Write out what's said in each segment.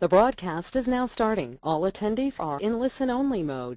The broadcast is now starting. All attendees are in listen-only mode.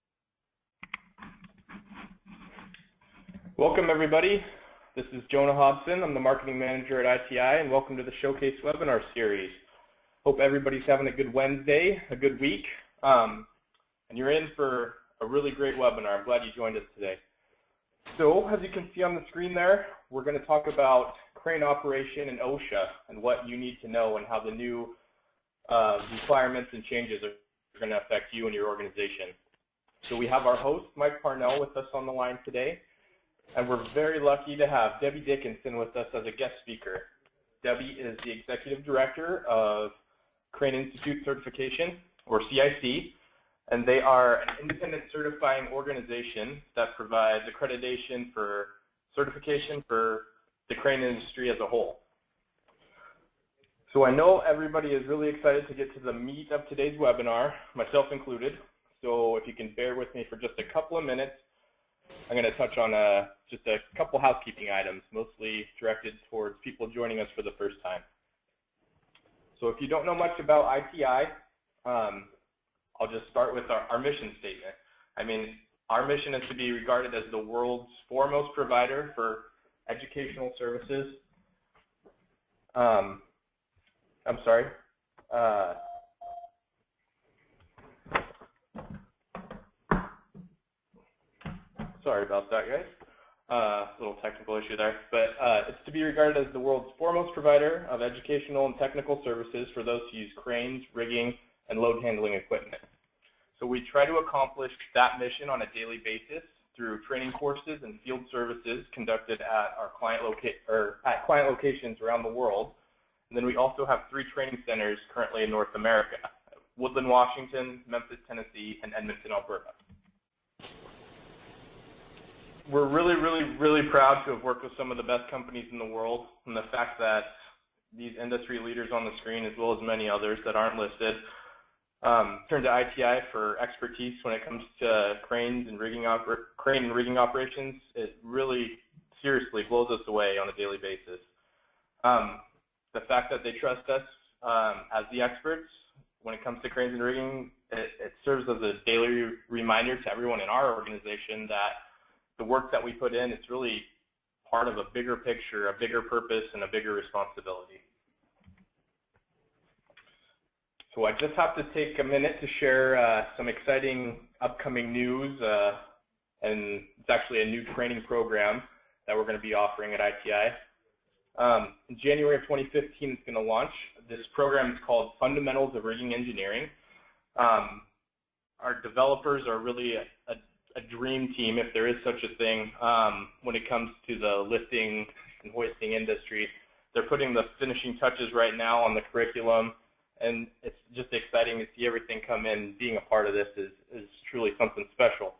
Welcome everybody. This is Jonah Hobson. I'm the marketing manager at ITI, and welcome to the Showcase webinar series. Hope everybody's having a good Wednesday, a good week, and you're in for a really great webinar. I'm glad you joined us today. So, as you can see on the screen there, we're going to talk about crane operation and OSHA and what you need to know and how the new requirements and changes are going to affect you and your organization. So we have our host, Mike Parnell, with us on the line today. And we're very lucky to have Debbie Dickinson with us as a guest speaker. Debbie is the Executive Director of Crane Institute Certification, or CIC, and they are an independent certifying organization that provides accreditation for certification for the crane industry as a whole. So I know everybody is really excited to get to the meat of today's webinar, myself included. So if you can bear with me for just a couple of minutes, I'm going to touch on just a couple housekeeping items, mostly directed towards people joining us for the first time. So if you don't know much about ITI, I'll just start with our mission statement. I mean, our mission is to be regarded as the world's foremost provider for educational services. Sorry about that, guys. Little technical issue there. But it's to be regarded as the world's foremost provider of educational and technical services for those who use cranes, rigging, and load handling equipment. So we try to accomplish that mission on a daily basis through training courses and field services conducted at our client locations around the world. And then we also have 3 training centers currently in North America: Woodland, Washington, Memphis, Tennessee, and Edmonton, Alberta. We're really proud to have worked with some of the best companies in the world, and the fact that these industry leaders on the screen, as well as many others that aren't listed, turn to ITI for expertise when it comes to crane and rigging operations. It really seriously blows us away on a daily basis. The fact that they trust us as the experts when it comes to cranes and rigging, it serves as a daily reminder to everyone in our organization that the work that we put in is really part of a bigger picture, a bigger purpose, and a bigger responsibility. So I just have to take a minute to share some exciting upcoming news, and it's actually a new training program that we're going to be offering at ITI. In January of 2015, it's going to launch. This program is called Fundamentals of Rigging Engineering. Our developers are really a dream team, if there is such a thing, when it comes to the lifting and hoisting industry. They're putting the finishing touches right now on the curriculum, and it's just exciting to see everything come in. Being a part of this is truly something special.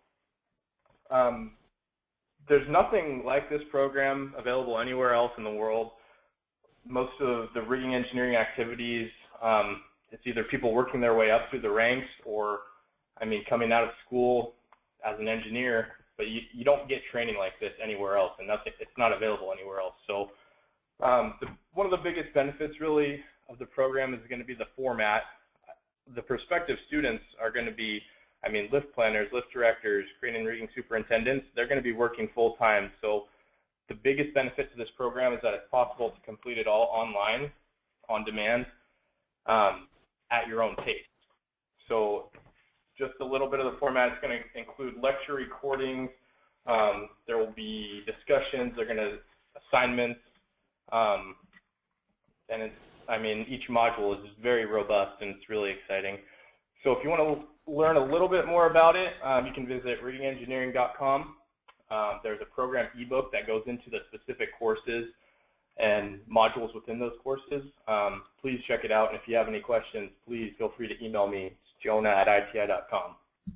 There's nothing like this program available anywhere else in the world. Most of the rigging engineering activities, it's either people working their way up through the ranks or, I mean, coming out of school as an engineer, but you don't get training like this anywhere else, and it's not available anywhere else. So one of the biggest benefits really of the program is going to be the format. The prospective students are going to be, I mean, lift planners, lift directors, crane and rigging superintendents. They're going to be working full-time. So the biggest benefit to this program is that it's possible to complete it all online, on demand, at your own pace. So just a little bit of the format is going to include lecture recordings. There will be discussions. They're going to assignments, and it's, I mean, each module is very robust and it's really exciting. So if you want to learn a little bit more about it, you can visit riggingengineering.com. There's a program ebook that goes into the specific courses and modules within those courses. Please check it out, and if you have any questions, please feel free to email me. Jonah@iti.com.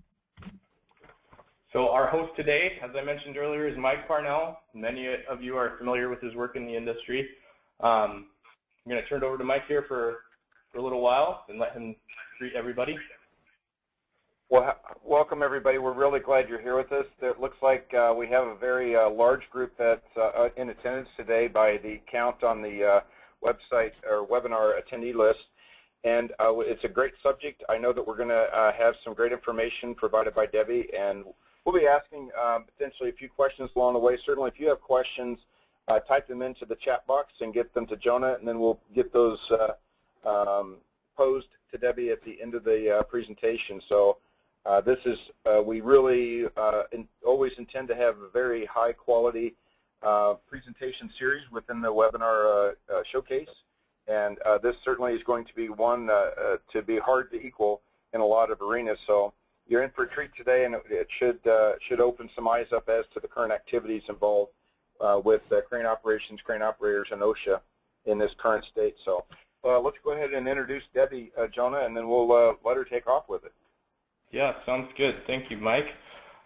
So our host today, as I mentioned earlier, is Mike Parnell. Many of you are familiar with his work in the industry. I'm going to turn it over to Mike here for a little while and let him greet everybody. Well, welcome everybody. We're really glad you're here with us. It looks like we have a very large group that's in attendance today by the count on the website or webinar attendee list. And it's a great subject. I know that we're going to have some great information provided by Debbie, and we'll be asking potentially a few questions along the way. Certainly, if you have questions, type them into the chat box and get them to Jonah, and then we'll get those posed to Debbie at the end of the presentation. So this is, we really always intend to have a very high quality presentation series within the webinar showcase. And this certainly is going to be one to be hard to equal in a lot of arenas. So you're in for a treat today, and it should open some eyes up as to the current activities involved with crane operations, crane operators, and OSHA in this current state. So let's go ahead and introduce Debbie, Jonah, and then we'll let her take off with it. Yeah, sounds good. Thank you, Mike.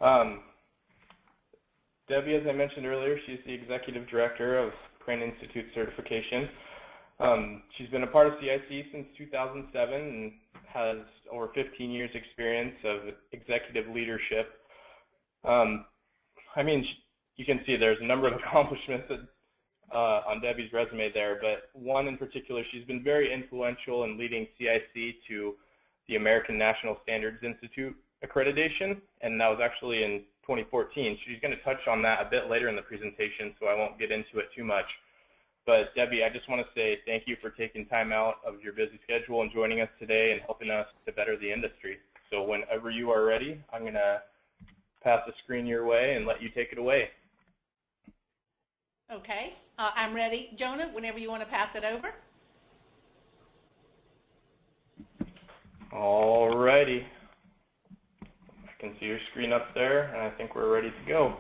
Debbie, as I mentioned earlier, she's the Executive Director of Crane Institute Certification. She's been a part of CIC since 2007 and has over 15 years experience of executive leadership. I mean, you can see there's a number of accomplishments on Debbie's resume there, but one in particular, she's been very influential in leading CIC to the American National Standards Institute accreditation, and that was actually in 2014. She's going to touch on that a bit later in the presentation, so I won't get into it too much. But Debbie, I just want to say thank you for taking time out of your busy schedule and joining us today and helping us to better the industry. So whenever you are ready, I'm going to pass the screen your way and let you take it away. Okay, I'm ready. Jonah, whenever you want to pass it over. All righty. I can see your screen up there, and I think we're ready to go.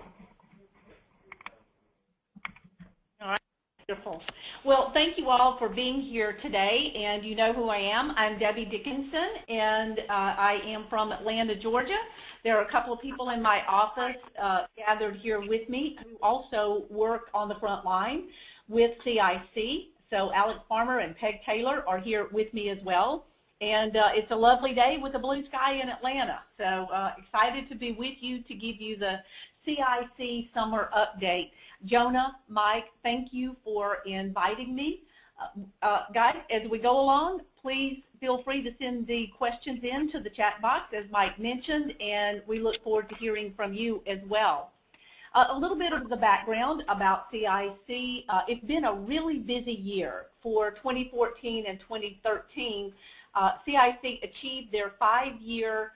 Wonderful. Well, thank you all for being here today, and you know who I am. I'm Debbie Dickinson, and I am from Atlanta, Georgia. There are a couple of people in my office gathered here with me who also work on the front line with CIC. So Alex Farmer and Peg Taylor are here with me as well. And it's a lovely day with a blue sky in Atlanta. So excited to be with you to give you the CIC summer update. Jonah, Mike, thank you for inviting me. Guys, as we go along, please feel free to send the questions into the chat box, as Mike mentioned, and we look forward to hearing from you as well. A little bit of the background about CIC. It's been a really busy year for 2014 and 2013. CIC achieved their 5-year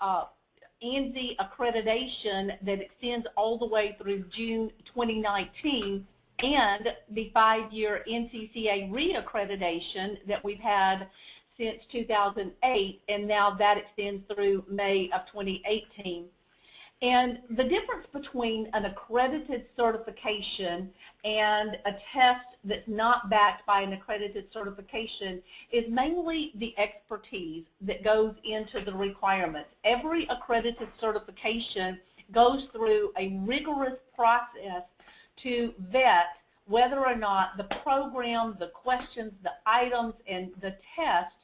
ANSI accreditation that extends all the way through June 2019, and the 5-year NCCA reaccreditation that we've had since 2008, and now that extends through May of 2018. And the difference between an accredited certification and a test that's not backed by an accredited certification is mainly the expertise that goes into the requirements. Every accredited certification goes through a rigorous process to vet whether or not the program, the questions, the items, and the test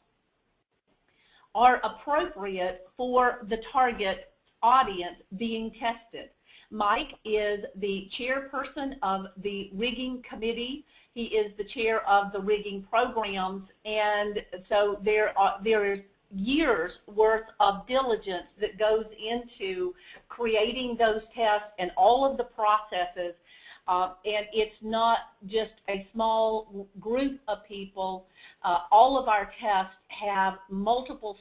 are appropriate for the target audience being tested. Mike is the chairperson of the rigging committee. He is the chair of the rigging programs, and so there is years worth of diligence that goes into creating those tests and all of the processes. And it's not just a small group of people. All of our tests have multiple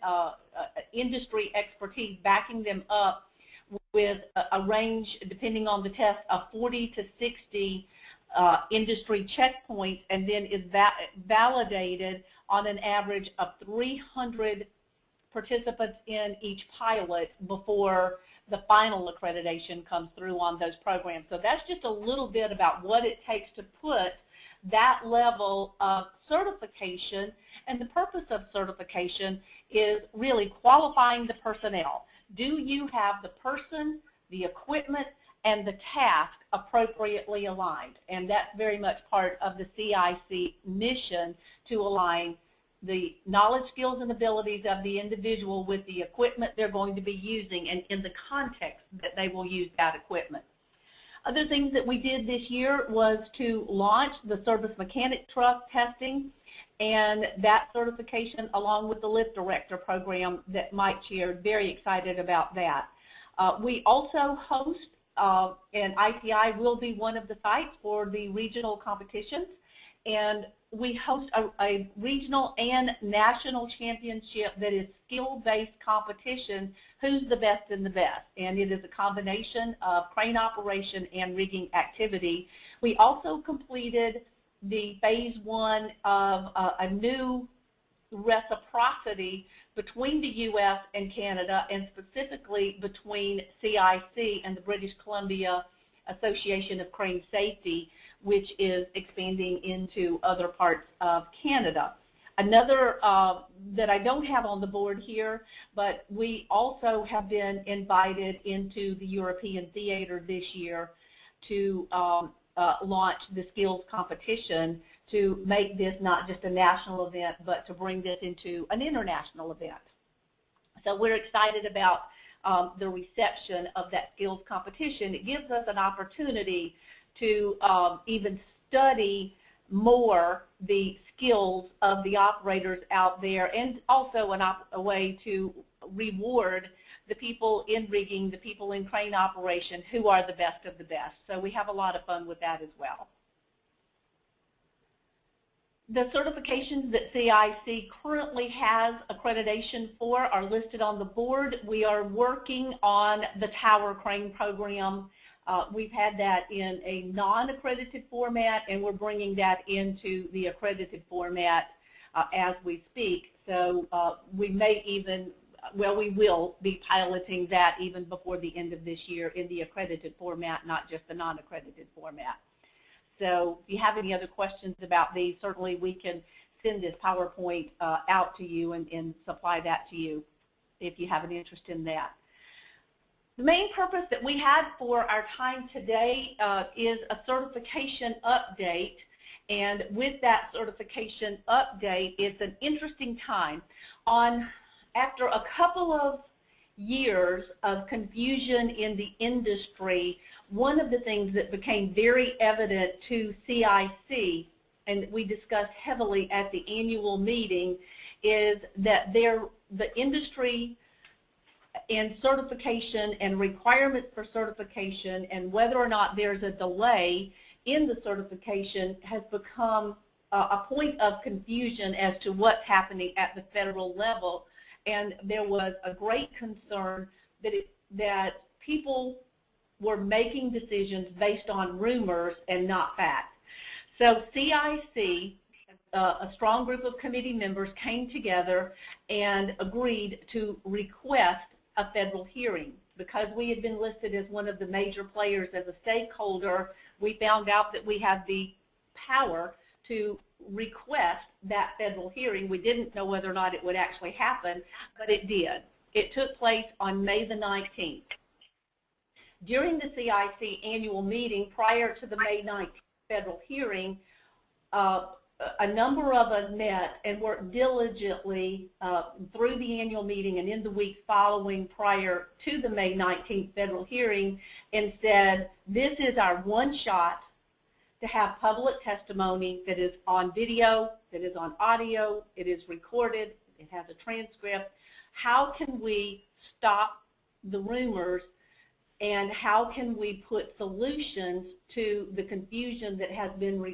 industry expertise backing them up with a range, depending on the test, of 40 to 60 industry checkpoints, and then is validated on an average of 300 participants in each pilot before the final accreditation comes through on those programs. So that's just a little bit about what it takes to put that level of certification, and the purpose of certification is really qualifying the personnel. Do you have the person, the equipment, and the task appropriately aligned? And that's very much part of the CIC mission, to align the knowledge, skills, and abilities of the individual with the equipment they're going to be using and in the context that they will use that equipment. Other things that we did this year was to launch the service mechanic truck testing, and that certification along with the Lift Director program that Mike shared, very excited about that. We also host, and IPI will be one of the sites for the regional competitions, and we host a regional and national championship that is skill-based competition, who's the best in the best, and it is a combination of crane operation and rigging activity. We also completed the phase 1 of a new reciprocity between the U.S. and Canada, and specifically between CIC and the British Columbia Association of Crane Safety, which is expanding into other parts of Canada. Another that I don't have on the board here, but we also have been invited into the European theater this year to launch the skills competition, to make this not just a national event, but to bring this into an international event. So we're excited about the reception of that skills competition. It gives us an opportunity to even study more the skills of the operators out there, and also a way to reward the people in rigging, the people in crane operation, who are the best of the best. So we have a lot of fun with that as well. The certifications that CIC currently has accreditation for are listed on the board. We are working on the tower crane program. We've had that in a non-accredited format, and we're bringing that into the accredited format as we speak. So we may even, well, we will be piloting that even before the end of this year in the accredited format, not just the non-accredited format. So if you have any other questions about these, certainly we can send this PowerPoint out to you and supply that to you if you have an interest in that. The main purpose that we had for our time today is a certification update. And with that certification update, it's an interesting time. After a couple of years of confusion in the industry, one of the things that became very evident to CIC, and we discussed heavily at the annual meeting, is that the industry and certification and requirements for certification and whether or not there's a delay in the certification has become a point of confusion as to what's happening at the federal level. And there was a great concern that people were making decisions based on rumors and not facts. So CIC, a strong group of committee members, came together and agreed to request a federal hearing. Because we had been listed as one of the major players as a stakeholder, we found out that we had the power to request that federal hearing. We didn't know whether or not it would actually happen, but it did. It took place on May the 19th. During the CIC annual meeting, prior to the May 19th federal hearing, a number of us met and worked diligently through the annual meeting and in the weeks following prior to the May 19th federal hearing, and said, this is our one shot to have public testimony that is on video, that is on audio, it is recorded, it has a transcript. How can we stop the rumors, and how can we put solutions to the confusion that has been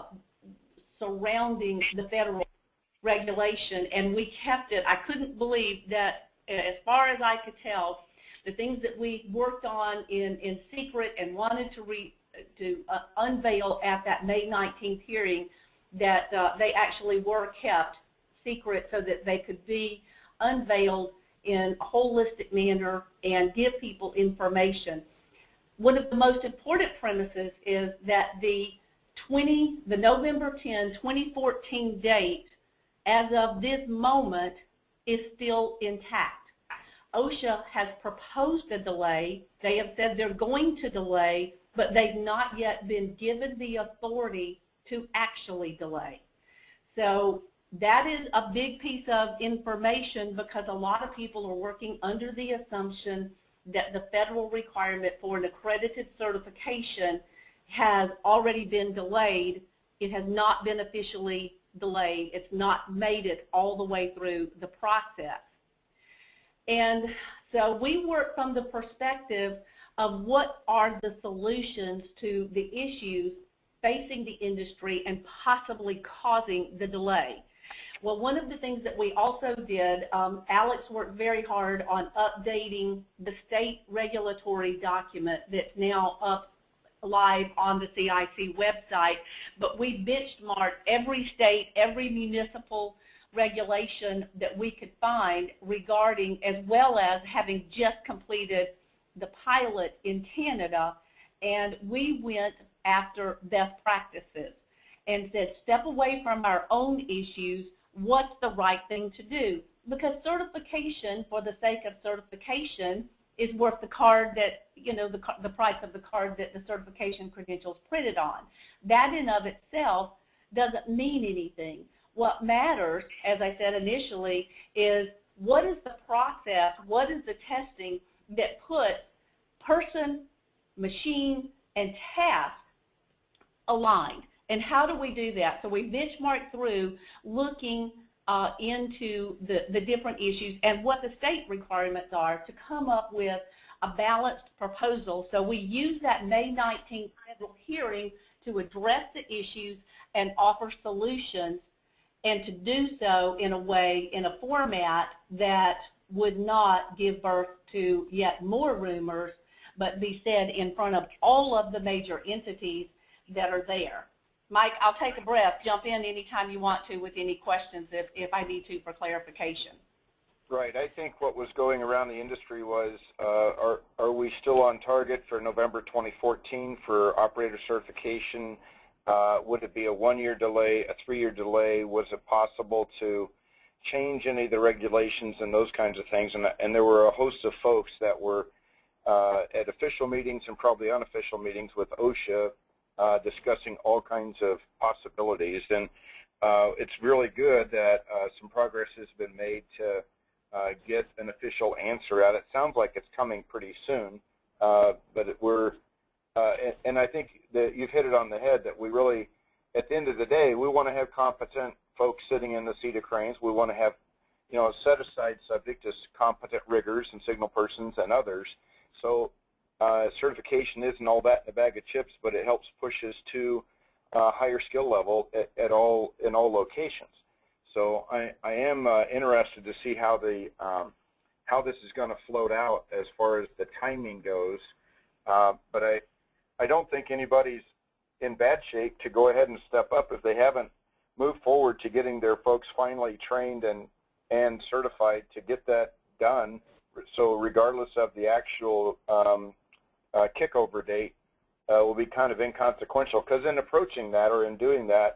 surrounding the federal regulation? And we kept it. I couldn't believe that, as far as I could tell, the things that we worked on in secret and wanted to unveil at that May 19th hearing, that they actually were kept secret so that they could be unveiled in a holistic manner and give people information. One of the most important premises is that the November 10, 2014 date, as of this moment, is still intact. OSHA has proposed a delay. They have said they're going to delay, but they've not yet been given the authority to actually delay. So that is a big piece of information, because a lot of people are working under the assumption that the federal requirement for an accredited certification has already been delayed. It has not been officially delayed. It's not made it all the way through the process. And so we work from the perspective of what are the solutions to the issues facing the industry and possibly causing the delay. Well, one of the things that we also did, Alex worked very hard on updating the state regulatory document that's now up live on the CIC website, but we benchmarked every state, every municipal regulation that we could find regarding, as well as having just completed the pilot in Canada, and we went after best practices and said, step away from our own issues, what's the right thing to do? Because certification, for the sake of certification, is worth the card that, you know, the price of the card that the certification credentials printed on. That in of itself doesn't mean anything. What matters, as I said initially, is what is the process, what is the testing that puts person, machine, and task aligned. And how do we do that? So we benchmark through looking into the different issues and what the state requirements are to come up with a balanced proposal. So we use that May 19th federal hearing to address the issues and offer solutions, and to do so in a way, in a format that would not give birth to yet more rumors, but be said in front of all of the major entities that are there. Mike, I'll take a breath. Jump in anytime you want to with any questions if I need to for clarification. Right. I think what was going around the industry was, are we still on target for November 2014 for operator certification? Would it be a 1-year delay, a 3-year delay? Was it possible to change any of the regulations and those kinds of things? And there were a host of folks that were at official meetings and probably unofficial meetings with OSHA discussing all kinds of possibilities. And it's really good that some progress has been made to get an official answer out. It sounds like it's coming pretty soon, but and I think that you've hit it on the head, that we really, at the end of the day, we want to have competent folks sitting in the seat of cranes. We want to have, you know, a set-aside subject as competent riggers and signal persons and others. So certification isn't all that in a bag of chips, but it helps push us to a higher skill level in all locations. So I am interested to see how this is going to float out as far as the timing goes. But I don't think anybody's in bad shape to go ahead and step up if they haven't moved forward to getting their folks finally trained and certified to get that done. So regardless of the actual kickover date, will be kind of inconsequential, because in approaching that or in doing that,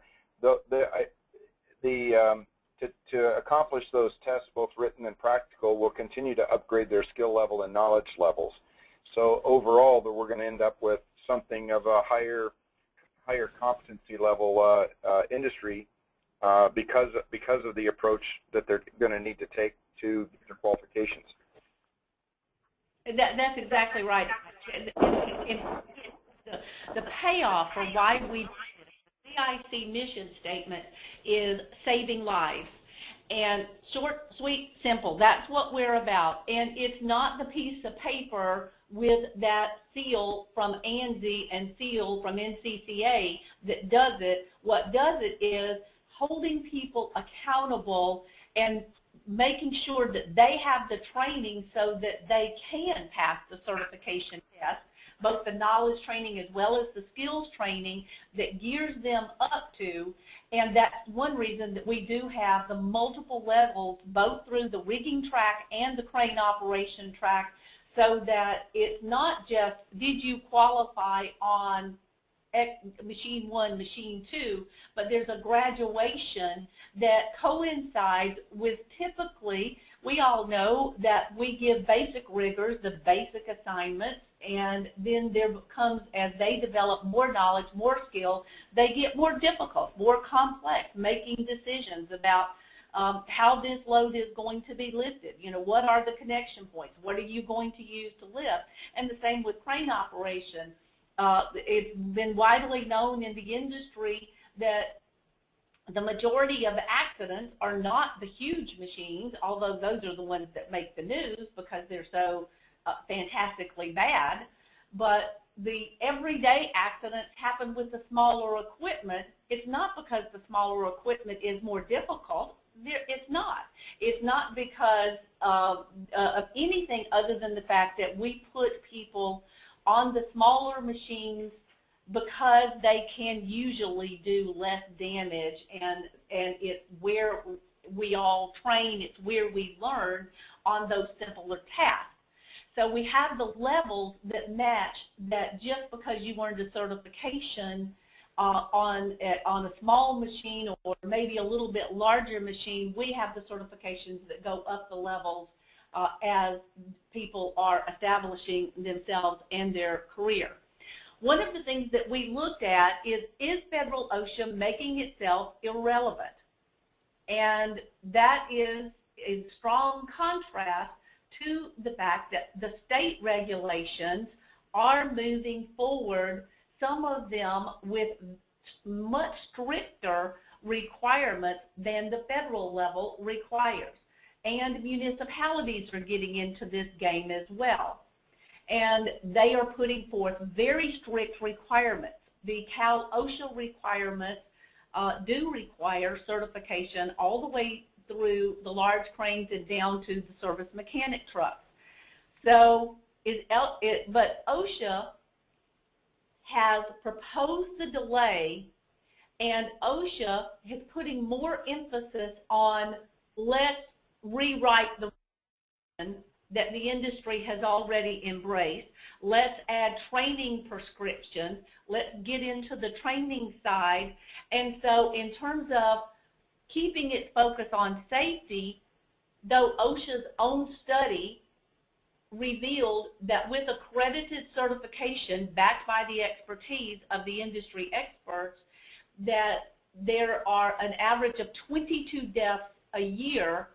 to accomplish those tests, both written and practical, will continue to upgrade their skill level and knowledge levels. So overall, we're going to end up with something of a higher competency level industry because of the approach that they're going to need to take to get their qualifications. That's exactly right. The payoff for why we did it, the CIC mission statement is saving lives. And short, sweet, simple. That's what we're about. And it's not the piece of paper with that seal from ANSI and seal from NCCA that does it. What does it is holding people accountable and making sure that they have the training so that they can pass the certification test, both the knowledge training as well as the skills training that gears them up to. And that's one reason that we do have the multiple levels, both through the rigging track and the crane operation track, so that it's not just did you qualify on machine 1, machine 2, but there's a graduation that coincides with, typically, we all know that we give basic riggers the basic assignments, and then there comes, as they develop more knowledge, more skill, they get more difficult, more complex, making decisions about how this load is going to be lifted. You know, what are the connection points? What are you going to use to lift? And the same with crane operation. It's been widely known in the industry that The majority of accidents are not the huge machines, although those are the ones that make the news because they're so fantastically bad. But the everyday accidents happen with the smaller equipment. It's not because the smaller equipment is more difficult. It's not. It's not because of anything other than the fact that we put people on the smaller machines because they can usually do less damage, and it's where we all train, it's where we learn on those simpler tasks. So we have the levels that match that just because you earned a certification on a small machine or maybe a little bit larger machine, we have the certifications that go up the levels as people are establishing themselves and their career. One of the things that we looked at is federal OSHA making itself irrelevant? And that is in strong contrast to the fact that the state regulations are moving forward, some of them with much stricter requirements than the federal level requires. And municipalities are getting into this game as well. And they are putting forth very strict requirements. The Cal OSHA requirements do require certification all the way through the large cranes and down to the service mechanic trucks. So, but OSHA has proposed the delay, and OSHA is putting more emphasis on let's rewrite the that the industry has already embraced. Let's add training prescriptions. Let's get into the training side. And so in terms of keeping its focus on safety, though OSHA's own study revealed that with accredited certification backed by the expertise of the industry experts, that there are an average of 22 deaths a year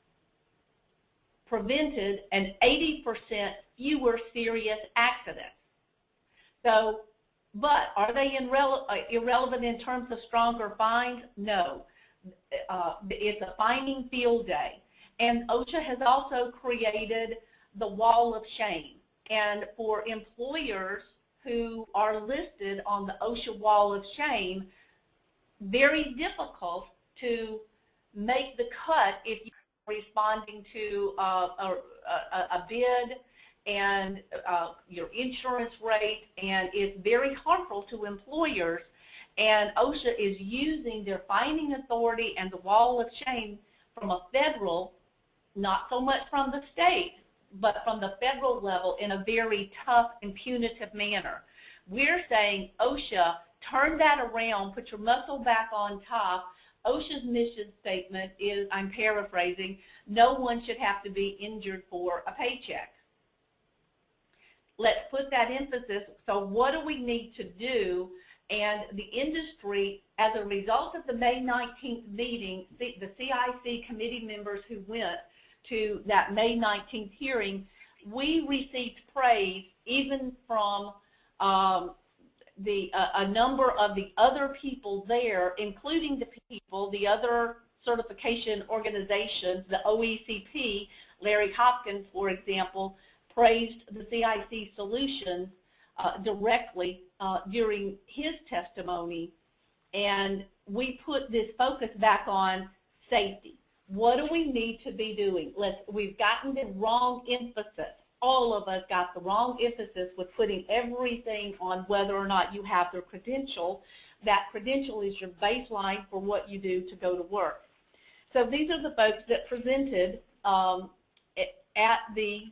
prevented and 80% fewer serious accidents. So, but are they irrelevant in terms of stronger fines? No. It's a fining field day. And OSHA has also created the wall of shame. And for employers who are listed on the OSHA wall of shame, very difficult to make the cut if you responding to a bid and your insurance rate, and it's very harmful to employers. And OSHA is using their fining authority and the wall of shame from a federal, not so much from the state, but from the federal level in a very tough and punitive manner. We're saying, OSHA, turn that around, put your muscle back on top. OSHA's mission statement is, I'm paraphrasing, no one should have to be injured for a paycheck. Let's put that emphasis. So what do we need to do? And the industry, as a result of the May 19th meeting, the CIC committee members who went to that May 19th hearing, we received praise even from a number of the other people there, including the other certification organizations, the OECP. Larry Hopkins, for example, praised the CIC solutions directly during his testimony. And we put this focus back on safety. What do we need to be doing? We've gotten the wrong emphasis. All of us got the wrong emphasis with putting everything on whether or not you have the credential. That credential is your baseline for what you do to go to work. So these are the folks that presented at the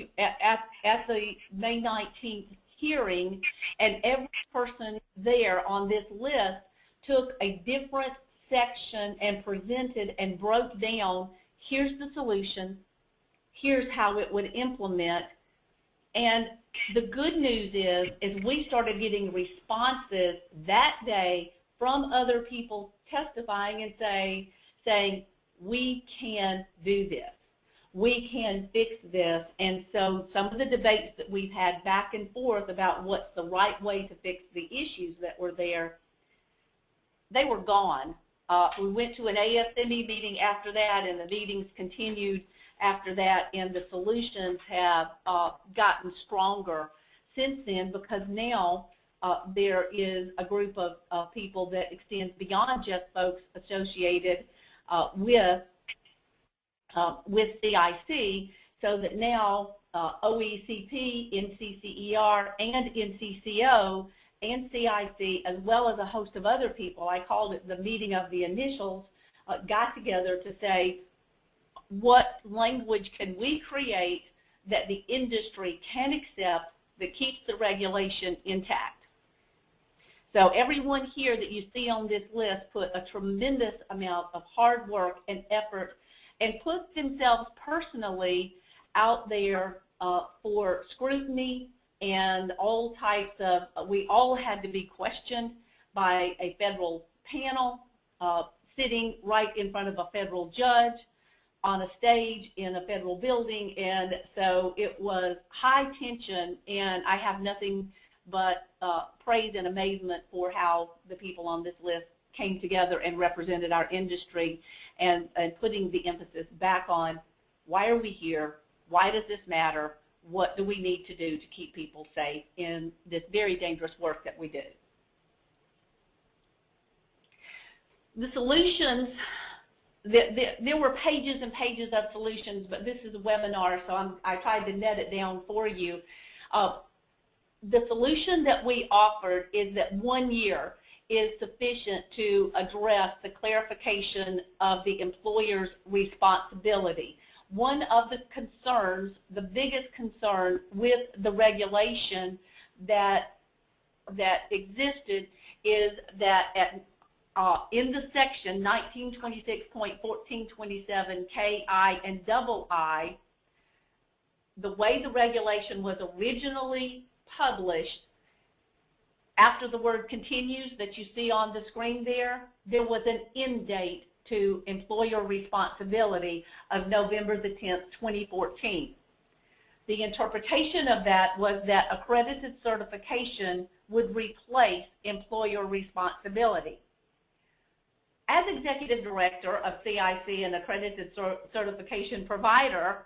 May 19th hearing, and every person there on this list took a different section and presented and broke down, here's the solution, here's how it would implement. And the good news is we started getting responses that day from other people testifying and saying, we can do this. We can fix this. And so some of the debates that we've had back and forth about what's the right way to fix the issues that were there, they were gone We went to an ASME meeting after that, and the meetings continued after that, and the solutions have gotten stronger since then, because now there is a group of people that extends beyond just folks associated with CIC, so that now OECP, NCCER, and NCCO, and CIC, as well as a host of other people, I called it the meeting of the initials, got together to say, what language can we create that the industry can accept that keeps the regulation intact? So everyone here that you see on this list put a tremendous amount of hard work and effort and put themselves personally out there for scrutiny and all types of, we all had to be questioned by a federal panel sitting right in front of a federal judge on a stage in a federal building, and so it was high tension, and I have nothing but praise and amazement for how the people on this list came together and represented our industry, and putting the emphasis back on why are we here, why does this matter, what do we need to do to keep people safe in this very dangerous work that we do. The solutions, there were pages and pages of solutions, but this is a webinar, so I tried to net it down for you. The solution that we offered is that 1 year is sufficient to address the clarification of the employer's responsibility. One of the concerns, the biggest concern with the regulation that existed is that in the section 1926.1427 KI and II, the way the regulation was originally published, after the word continues that you see on the screen there was an end date to employer responsibility of November the 10th, 2014. The interpretation of that was that accredited certification would replace employer responsibility. As executive director of CIC, an accredited certification provider,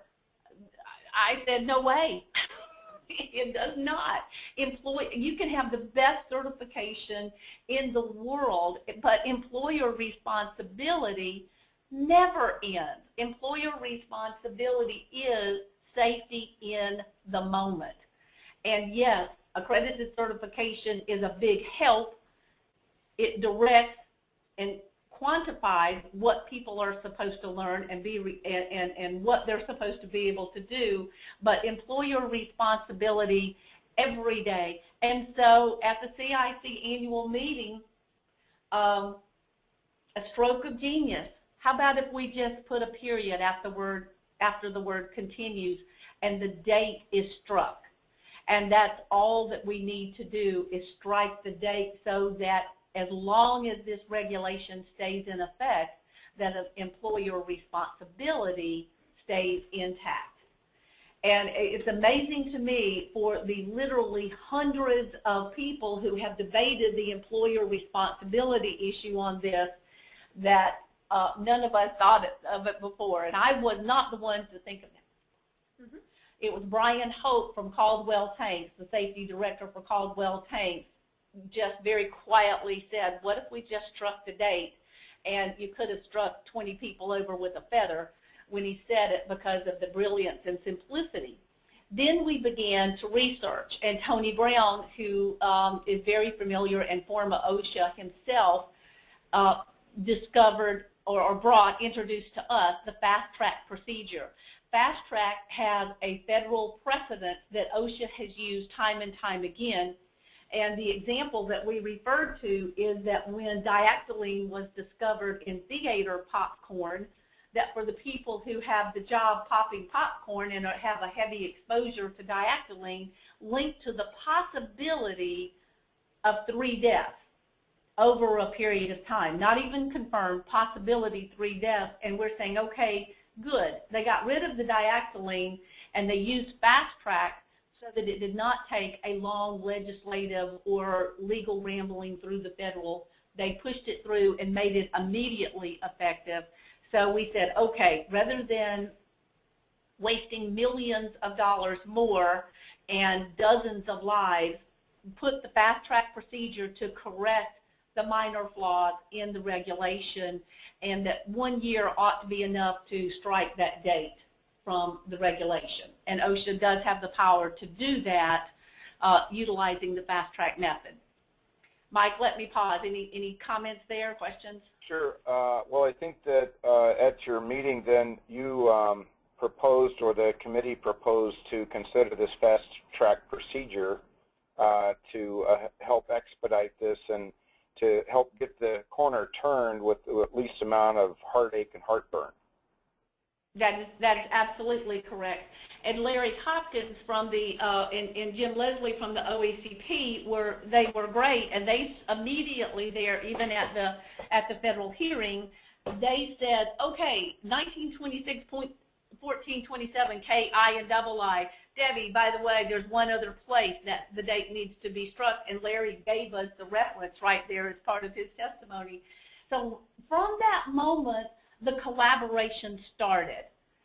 I said, no way. It does not. You can have the best certification in the world, but employer responsibility never ends. Employer responsibility is safety in the moment. And yes, accredited certification is a big help. It directs and quantifies what people are supposed to learn and and what they're supposed to be able to do, but employer responsibility every day. And so at the CIC annual meeting, a stroke of genius. How about if we just put a period after the word continues and the date is struck? And that's all that we need to do, is strike the date, so that as long as this regulation stays in effect, that an employer responsibility stays intact. And it's amazing to me, for the literally hundreds of people who have debated the employer responsibility issue on this, that none of us thought of it before. And I was not the one to think of it. Mm-hmm. It was Brian Hope from Caldwell Tanks, the safety director for Caldwell Tanks, just very quietly said, what if we just struck the date? And you could have struck 20 people over with a feather when he said it, because of the brilliance and simplicity. Then we began to research, and Tony Brown, who is very familiar and former OSHA himself, discovered or introduced to us the fast track procedure. Fast track has a federal precedent that OSHA has used time and time again. And the example that we referred to is that when diactyline was discovered in theater popcorn, that for the people who have the job popping popcorn and have a heavy exposure to diactyline, linked to the possibility of 3 deaths over a period of time. Not even confirmed, possibility 3 deaths, and we're saying, okay, good. They got rid of the diactyline and they used fast track so that it did not take a long legislative or legal rambling through the federal They pushed it through and made it immediately effective. So we said, okay, rather than wasting millions of dollars more and dozens of lives, put the fast-track procedure to correct the minor flaws in the regulation, and that 1 year ought to be enough to strike that date from the regulation. And OSHA does have the power to do that utilizing the fast-track method. Mike, let me pause. Any comments there, questions? Sure. Well, I think that at your meeting then you proposed, or the committee proposed, to consider this fast-track procedure to help expedite this and to help get the corner turned with the least amount of heartache and heartburn. That is absolutely correct. And Larry Hopkins from the and Jim Leslie from the OECP were great, and they immediately there, even at the federal hearing, they said, okay, 1926.1427 KI and II. Debbie, by the way, there's one other place that the date needs to be struck, and Larry gave us the reference right there as part of his testimony. So from that moment, the collaboration started.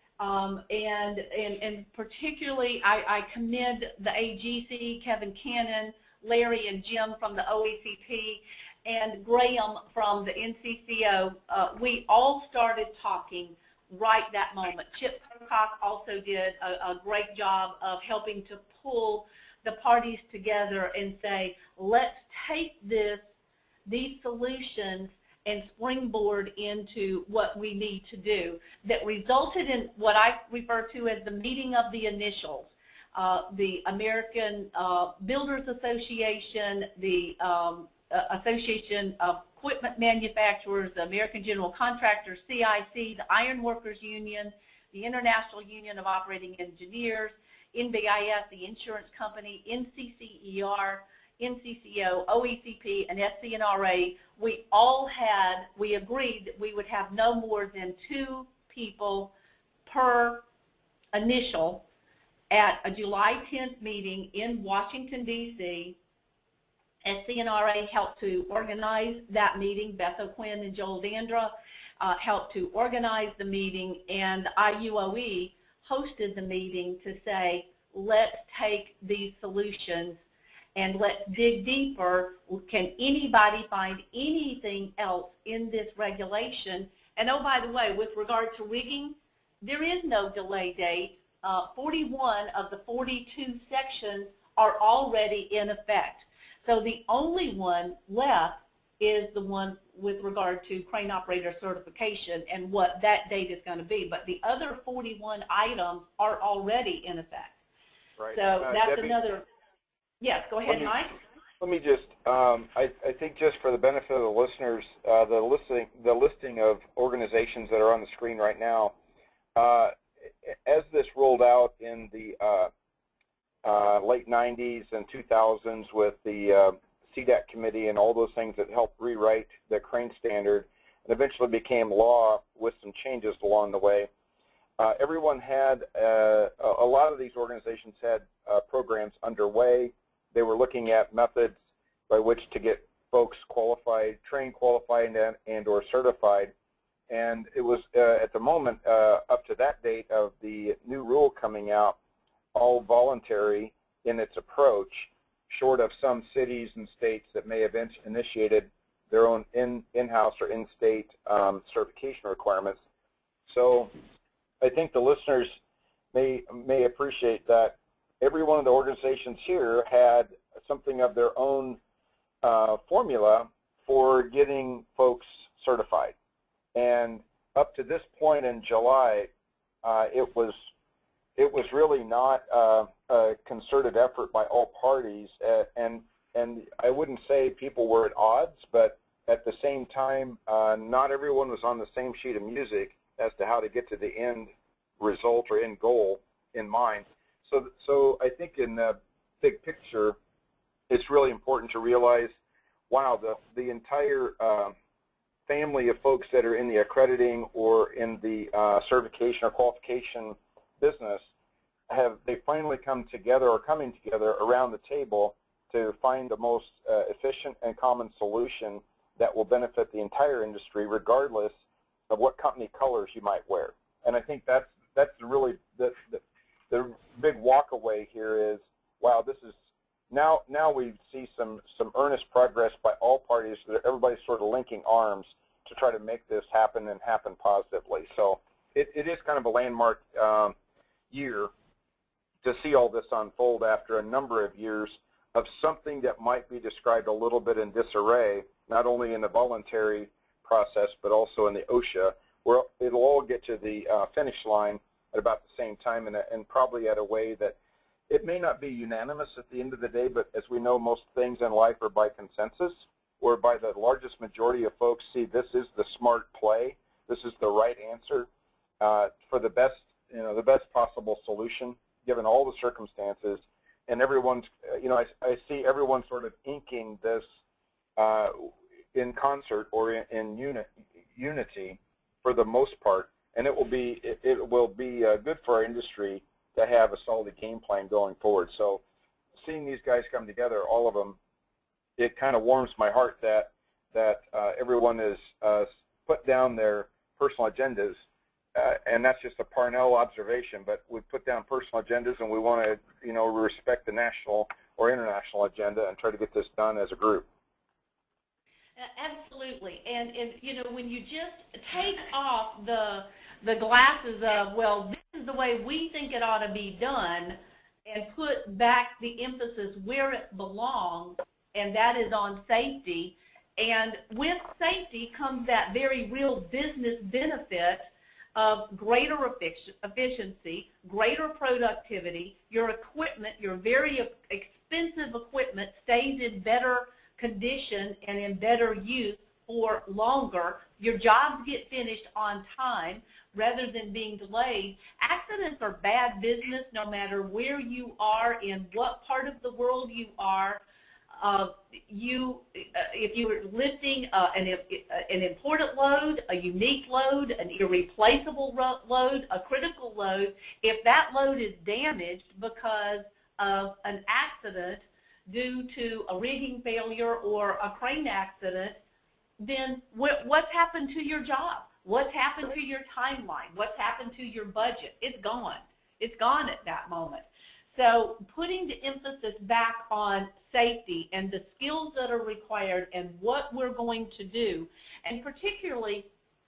And particularly, I commend the AGC, Kevin Cannon, Larry and Jim from the OECP, and Graham from the NCCO. We all started talking right that moment. Chip Pocock also did a great job of helping to pull the parties together and say, let's take these solutions and springboard into what we need to do, that resulted in what I refer to as the meeting of the initials. The American Builders Association, the Association of Equipment Manufacturers, the American General Contractors, CIC, the Iron Workers Union, the International Union of Operating Engineers, NBIS, the insurance company, NCCER, NCCO, OECP, and SCNRA. We agreed that we would have no more than 2 people per initial at a July 10th meeting in Washington, D.C. SCNRA helped to organize that meeting. Beth O'Quinn and Joel Dandra helped to organize the meeting, and IUOE hosted the meeting to say, let's take these solutions and let's dig deeper. Can anybody find anything else in this regulation? And oh, by the way, with regard to rigging, there is no delay date. 41 of the 42 sections are already in effect. So the only one left is the one with regard to crane operator certification and what that date is going to be. But the other 41 items are already in effect. Right. So that's Debbie, another. Yes, go ahead, Mike. Let me just, I think just for the benefit of the listeners, the listing of organizations that are on the screen right now, as this rolled out in the late 90s and 2000s with the CDAC committee and all those things that helped rewrite the crane standard and eventually became law with some changes along the way, everyone had, a lot of these organizations had programs underway. They were looking at methods by which to get folks qualified, trained, qualified, and or certified. And it was, at the moment, up to that date of the new rule coming out, all voluntary in its approach, short of some cities and states that may have initiated their own in-house or in-state certification requirements. So I think the listeners may appreciate that every one of the organizations here had something of their own formula for getting folks certified. And up to this point in July, it was really not a concerted effort by all parties, and I wouldn't say people were at odds, but at the same time, not everyone was on the same sheet of music as to how to get to the end result or end goal in mind. So I think in the big picture, it's really important to realize, wow, the entire family of folks that are in the accrediting or in the certification or qualification business, they finally come together or coming together around the table to find the most efficient and common solution that will benefit the entire industry regardless of what company colors you might wear. And I think that's really the big walk away here is, wow, this is now we see some earnest progress by all parties. Everybody's sort of linking arms to try to make this happen and happen positively. So it is kind of a landmark year to see all this unfold after a number of years of something that might be described a little bit in disarray, not only in the voluntary process but also in the OSHA, where it'll all get to the finish line at about the same time, and probably at a way that it may not be unanimous at the end of the day, but as we know, most things in life are by consensus, whereby the largest majority of folks see this is the smart play, this is the right answer for the best, the best possible solution given all the circumstances. And everyone's, I see everyone sort of inking this in concert or in unity for the most part, and it will be good for our industry to have a solid game plan going forward. So seeing these guys come together, all of them, it kind of warms my heart that everyone has put down their personal agendas, and that's just a Parnell observation, but we put down personal agendas and we want to, respect the national or international agenda and try to get this done as a group. Absolutely. And when you just take off the glasses of, well, this is the way we think it ought to be done, and put back the emphasis where it belongs, and that is on safety. And with safety comes that very real business benefit of greater efficiency, greater productivity. Your equipment, your very expensive equipment, stays in better condition and in better use for longer. Your jobs get finished on time rather than being delayed. Accidents are bad business no matter where you are, in what part of the world you are. If you are lifting an important load, a unique load, an irreplaceable load, a critical load, if that load is damaged because of an accident due to a rigging failure or a crane accident, then what's happened to your job? What's happened to your timeline? What's happened to your budget? It's gone. It's gone at that moment. So putting the emphasis back on safety and the skills that are required and what we're going to do, and particularly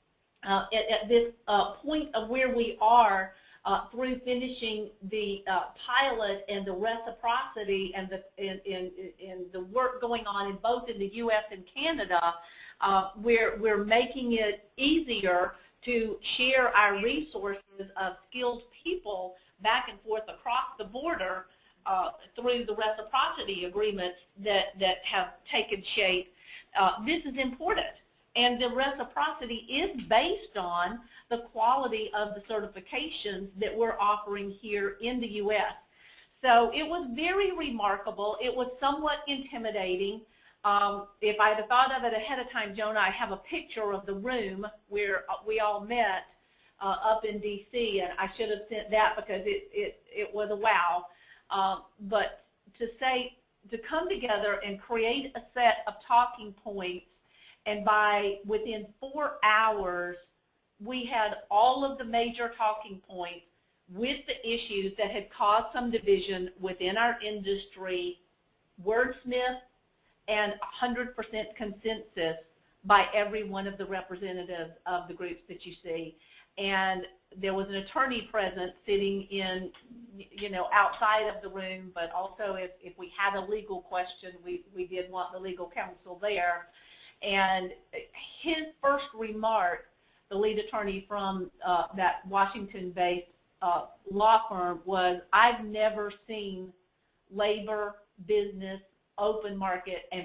at this point of where we are through finishing the pilot and the reciprocity and the work going on in both in the U.S. and Canada, we're making it easier to share our resources of skilled people back and forth across the border through the reciprocity agreements that have taken shape. This is important, and the reciprocity is based on the quality of the certifications that we're offering here in the U.S. So it was very remarkable. It was somewhat intimidating. If I'd have thought of it ahead of time, Jonah, I have a picture of the room where we all met up in D.C., and I should have sent that because it was a wow. But to come together and create a set of talking points, and within 4 hours, we had all of the major talking points with the issues that had caused some division within our industry, wordsmith, and 100% consensus by every one of the representatives of the groups that you see. And there was an attorney present sitting in, outside of the room, but also if we had a legal question, we did want the legal counsel there. And his first remark, the lead attorney from that Washington-based law firm, was, I've never seen labor, business, open market, and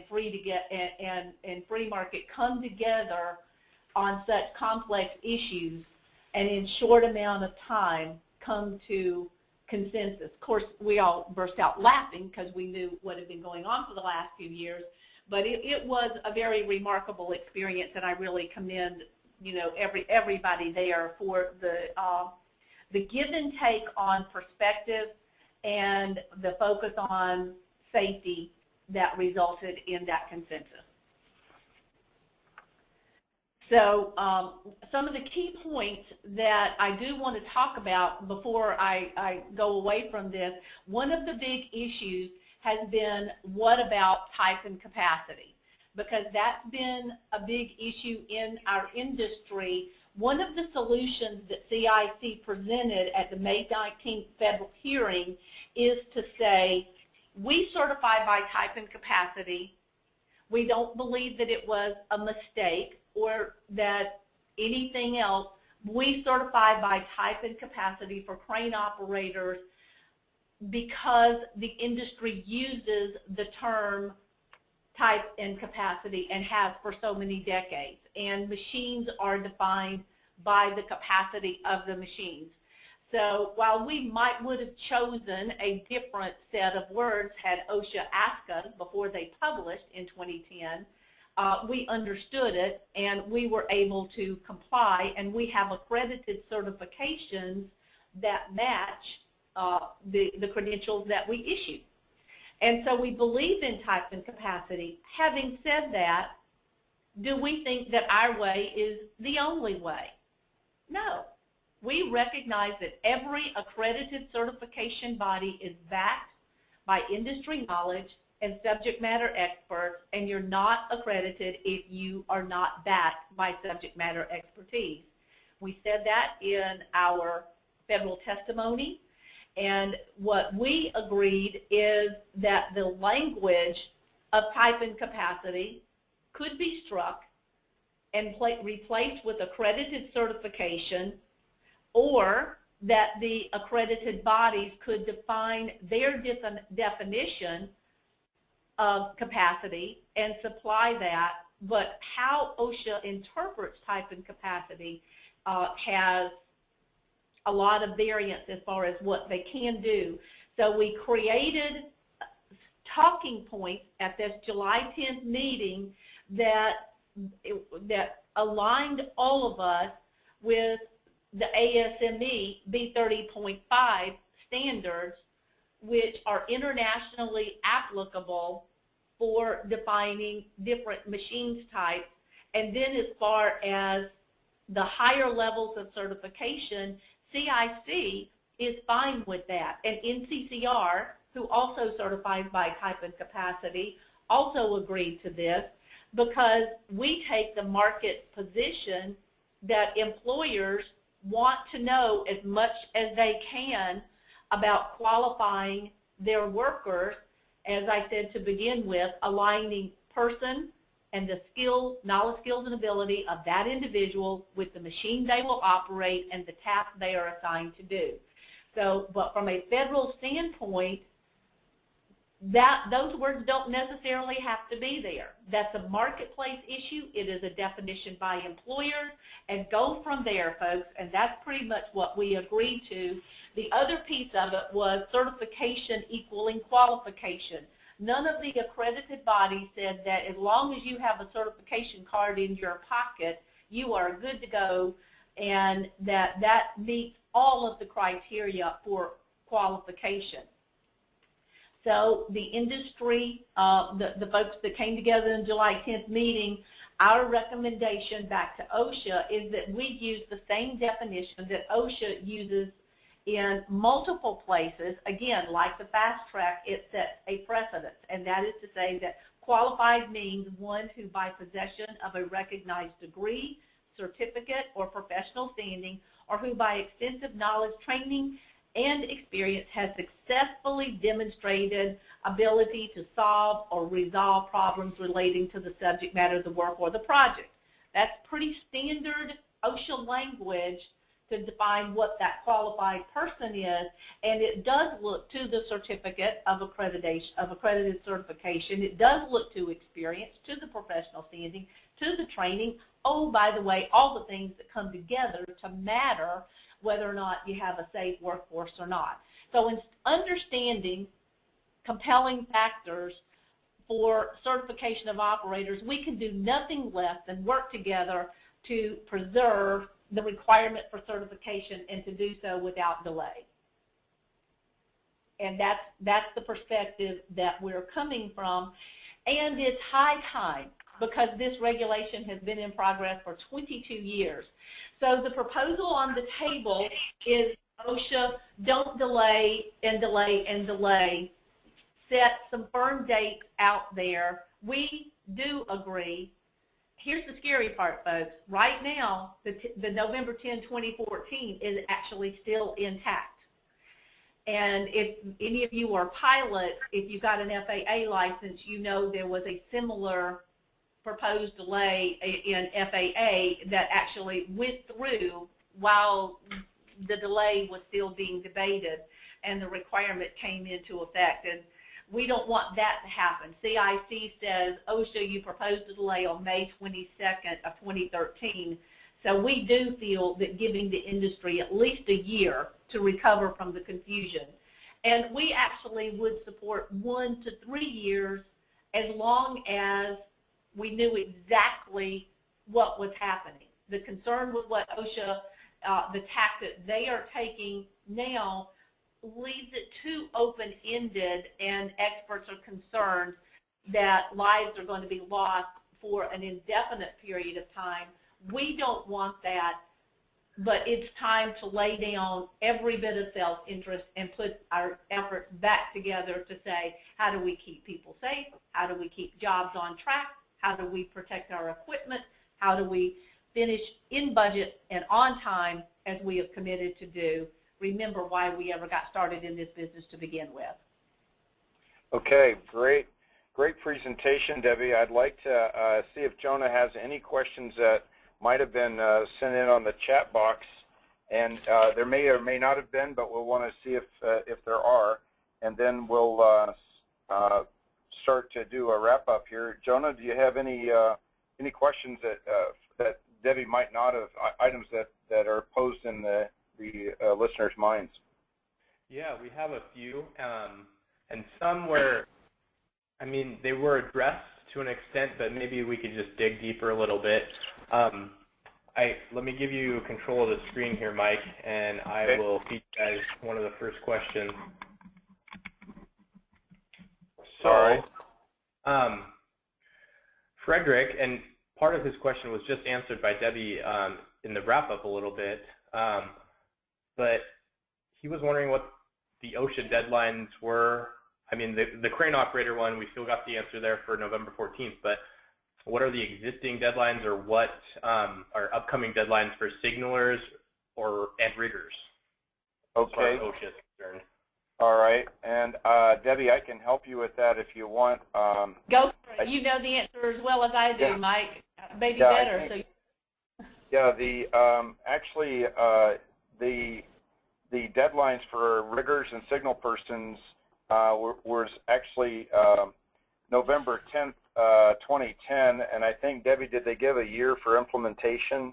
free market come together on such complex issues and in short amount of time come to consensus. Of course, we all burst out laughing because we knew what had been going on for the last few years, but it was a very remarkable experience, and I really commend everybody there for the give and take on perspective and the focus on safety that resulted in that consensus. So some of the key points that I do want to talk about before I go away from this, one of the big issues has been what about type and capacity? Because that's been a big issue in our industry. One of the solutions that CIC presented at the May 19th federal hearing is to say, we certify by type and capacity. We don't believe that it was a mistake or that anything else. We certify by type and capacity for crane operators because the industry uses the term type and capacity and has for so many decades. And machines are defined by the capacity of the machines. So while we would have chosen a different set of words had OSHA asked us before they published in 2010, we understood it and we were able to comply, and we have accredited certifications that match the credentials that we issue. And so we believe in type and capacity. Having said that, do we think that our way is the only way? No. We recognize that every accredited certification body is backed by industry knowledge and subject matter experts, and you're not accredited if you are not backed by subject matter expertise. We said that in our federal testimony, and what we agreed is that the language of type and capacity could be struck and replaced with accredited certification, or that the accredited bodies could define their definition of capacity and supply that. But how OSHA interprets type and capacity has a lot of variance as far as what they can do. So we created talking points at this July 10th meeting that aligned all of us with the ASME B30.5 standards, which are internationally applicable for defining different machines types. And then as far as the higher levels of certification, CIC is fine with that. And NCCR, who also certifies by type and capacity, also agreed to this, because we take the market position that employers want to know as much as they can about qualifying their workers, as I said to begin with, aligning person and the skills, knowledge, skills, and ability of that individual with the machine they will operate and the task they are assigned to do. So, but from a federal standpoint, those words don't necessarily have to be there. That's a marketplace issue. It is a definition by employers, and go from there, folks, and that's pretty much what we agreed to. The other piece of it was certification equaling qualification. None of the accredited bodies said that as long as you have a certification card in your pocket, you are good to go, and that meets all of the criteria for qualification. So the industry, the folks that came together in July 10th meeting, our recommendation back to OSHA is that we use the same definition that OSHA uses in multiple places. Again, like the fast track, it sets a precedent, and that is to say that qualified means one who by possession of a recognized degree, certificate, or professional standing, or who by extensive knowledge, training, and experience has successfully demonstrated ability to solve or resolve problems relating to the subject matter of the work or the project. That's pretty standard OSHA language to define what that qualified person is, and it does look to the certificate of accreditation, of accredited certification. It does look to experience, to the professional standing, to the training. Oh, by the way, all the things that come together to matter whether or not you have a safe workforce or not. So in understanding compelling factors for certification of operators, we can do nothing less than work together to preserve the requirement for certification and to do so without delay. And that's the perspective that we're coming from. And it's high time because this regulation has been in progress for 22 years. So the proposal on the table is OSHA, don't delay and delay and delay. Set some firm dates out there. We do agree. Here's the scary part, folks. Right now, the November 10, 2014 is actually still intact. And if any of you are pilots, if you got an FAA license, you know there was a similar proposed delay in FAA that actually went through while the delay was still being debated and the requirement came into effect. And we don't want that to happen. CIC says, OSHA, you proposed a delay on May 22nd of 2013. So we do feel that giving the industry at least a year to recover from the confusion. And we actually would support 1 to 3 years as long as we knew exactly what was happening. The concern with what OSHA, the tack that they are taking now, leaves it too open-ended, and experts are concerned that lives are going to be lost for an indefinite period of time. We don't want that, but it's time to lay down every bit of self-interest and put our efforts back together to say, how do we keep people safe? How do we keep jobs on track? How do we protect our equipment? How do we finish in budget and on time as we have committed to do? Remember why we ever got started in this business to begin with. Okay, great presentation, Debbie. I'd like to see if Jonah has any questions that might have been sent in on the chat box, and there may or may not have been, but we'll want to see if there are, and then we'll start to do a wrap up here. Jonah, do you have any questions that Debbie might not have, items that are posed in the listeners' minds? Yeah, we have a few, and some were, I mean, they were addressed to an extent, but maybe we could just dig deeper a little bit. Let me give you control of the screen here, Mike, and I will feed you guys one of the first questions. So, Frederick, and part of his question was just answered by Debbie in the wrap-up a little bit, but he was wondering what the OSHA deadlines were. I mean, the crane operator one, we still got the answer there for November 14th, but what are the existing deadlines, or what are upcoming deadlines for signalers and riggers? Okay. As far as OSHA is concerned. All right, and Debbie, I can help you with that if you want. Go for it. You know the answer as well as I do, yeah. Mike. Maybe yeah, better. Yeah, actually the deadlines for riggers and signal persons was actually November 10th, 2010, and I think, Debbie, did they give a year for implementation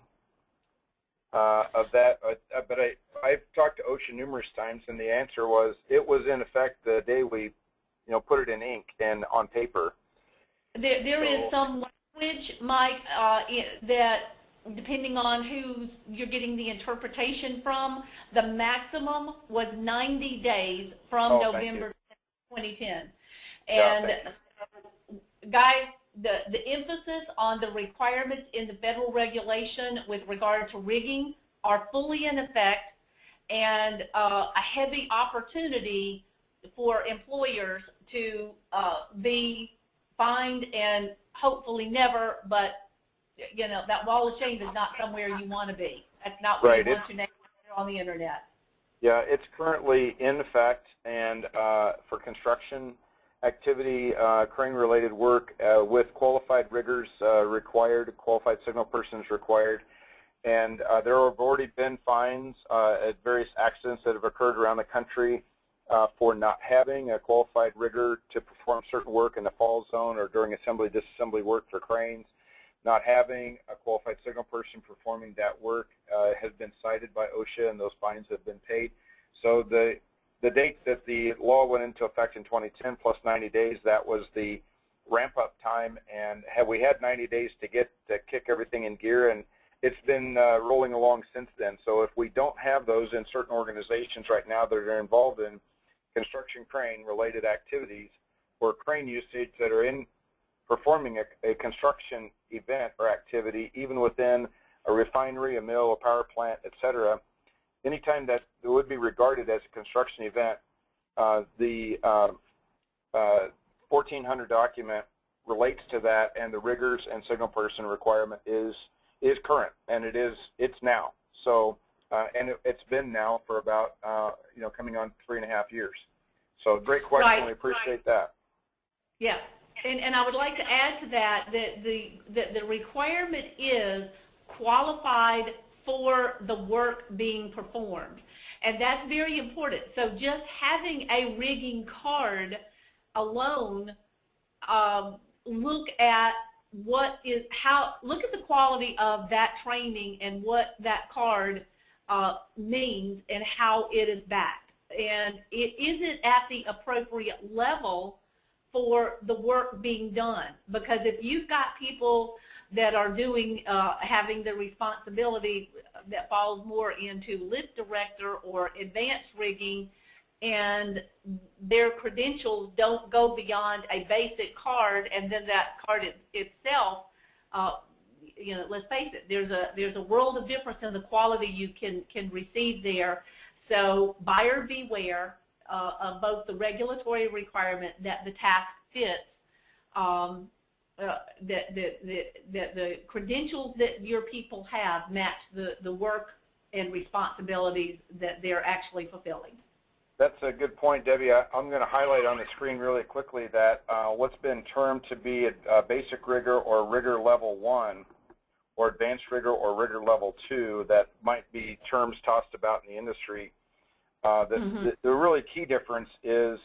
of that? But I've talked to OSHA numerous times, and the answer was it was in effect the day we, put it in ink and on paper. There is some language, Mike, that depending on who you're getting the interpretation from, the maximum was 90 days from November 2010. And guys, the emphasis on the requirements in the federal regulation with regard to rigging are fully in effect, and a heavy opportunity for employers to be fined and hopefully never, but that wall of shame is not somewhere you want to be. That's not where you want to name on the internet. Yeah, it's currently in effect, and for construction activity, crane-related work with qualified riggers required, qualified signal persons required, and there have already been fines at various accidents that have occurred around the country for not having a qualified rigger to perform certain work in the fall zone or during assembly disassembly work for cranes. Not having a qualified signal person performing that work has been cited by OSHA, and those fines have been paid. So the date that the law went into effect in 2010 plus 90 days, that was the ramp-up time, and we had 90 days to kick everything in gear, and it's been rolling along since then. So if we don't have those in certain organizations right now that are involved in construction crane-related activities or crane usage that are in performing a construction event or activity, even within a refinery, a mill, a power plant, etc. Anytime that it would be regarded as a construction event, the 1400 document relates to that, and the riggers and signal person requirement is current, and it's now. So and it's been now for about coming on 3.5 years. So great question. Right. We appreciate that. Yeah, and I would like to add to that the requirement is qualified for the work being performed, and that's very important. So just having a rigging card alone, look at look at the quality of that training and what that card means and how it is backed, and it isn't at the appropriate level for the work being done, because if you've got people that are doing, having the responsibility that falls more into lift director or advanced rigging, and their credentials don't go beyond a basic card, and then that card itself, let's face it, there's a world of difference in the quality you can receive there. So buyer beware of both the regulatory requirement that the task fits, that the credentials that your people have match the work and responsibilities that they're actually fulfilling. That's a good point, Debbie. I'm going to highlight on the screen really quickly that what's been termed to be a basic rigger or rigger level 1 or advanced rigger or rigger level 2, that might be terms tossed about in the industry. The really key difference is,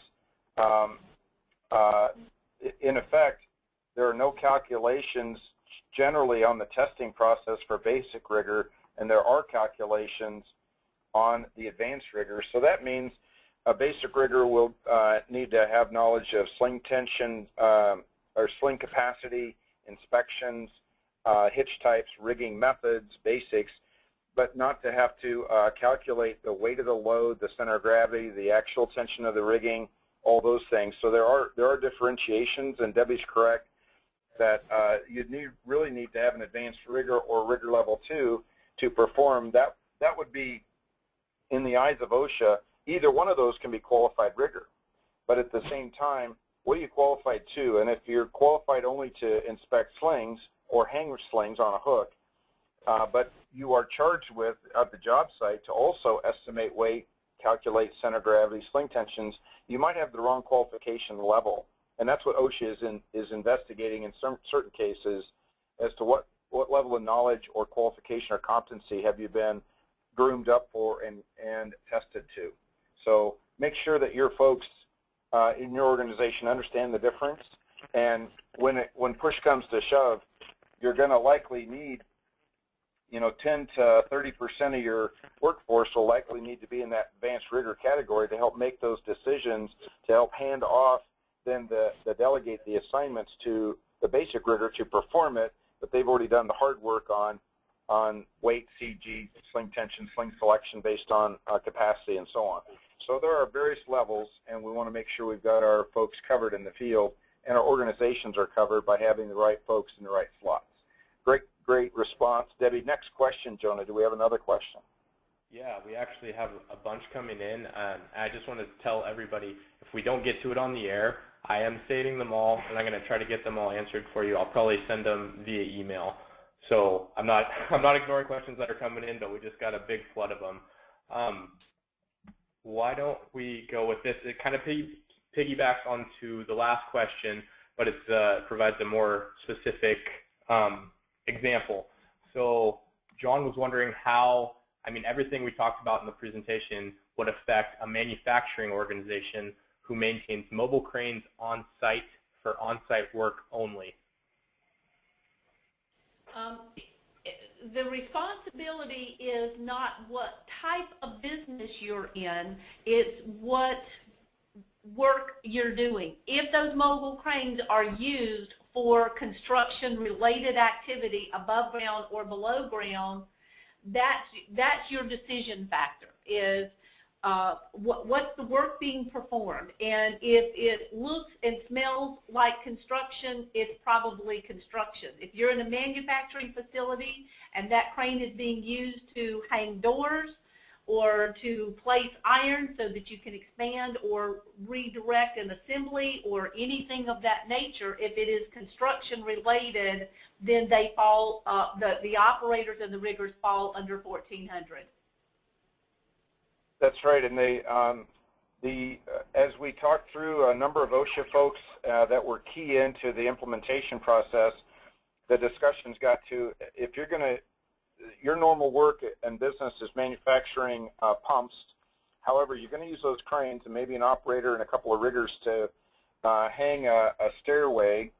in effect, there are no calculations generally on the testing process for basic rigger, and there are calculations on the advanced rigger. So that means a basic rigger will need to have knowledge of sling tension or sling capacity, inspections, hitch types, rigging methods, basics, but not to have to calculate the weight of the load, the center of gravity, the actual tension of the rigging, all those things. So there are differentiations, and Debbie's correct that you really need to have an advanced rigger or rigger level 2 to perform. That would be, in the eyes of OSHA, either one of those can be qualified rigger. But at the same time, what are you qualified to? And if you're qualified only to inspect slings or hang slings on a hook, but you are charged with, at the job site, to also estimate weight, calculate center of gravity, sling tensions, you might have the wrong qualification level. And that's what OSHA is investigating in certain cases as to what level of knowledge or qualification or competency have you been groomed up for and tested to. So make sure that your folks in your organization understand the difference. And when push comes to shove, you're going to likely need, 10 to 30% of your workforce will likely need to be in that advanced rigger category to help make those decisions, to help hand off then the delegate the assignments to the basic rigger to perform it, but they've already done the hard work on weight, CG, sling tension, sling selection based on capacity and so on. So there are various levels, and we want to make sure we've got our folks covered in the field, and our organizations are covered by having the right folks in the right slots. Great response. Debbie, next question, Jonah. Do we have another question? Yeah, we actually have a bunch coming in. I just want to tell everybody, if we don't get to it on the air, I am saving them all, and I'm going to try to get them all answered for you. I'll probably send them via email. So I'm not ignoring questions that are coming in, but we just got a big flood of them. Why don't we go with this? It kind of piggybacks onto the last question, but it provides a more specific example. So John was wondering how, everything we talked about in the presentation would affect a manufacturing organization who maintains mobile cranes on-site for on-site work only. The responsibility is not what type of business you're in, it's what work you're doing. If those mobile cranes are used for construction-related activity above ground or below ground, that's your decision factor, is what's the work being performed. And if it looks and smells like construction, it's probably construction. If you're in a manufacturing facility and that crane is being used to hang doors or to place iron so that you can expand or redirect an assembly or anything of that nature, if it is construction related, then they fall, the operators and the riggers fall under 1400. That's right, and they, as we talked through a number of OSHA folks that were key into the implementation process, the discussions got to, if you're going to, your normal work and business is manufacturing pumps. However, you're going to use those cranes and maybe an operator and a couple of riggers to hang a stairway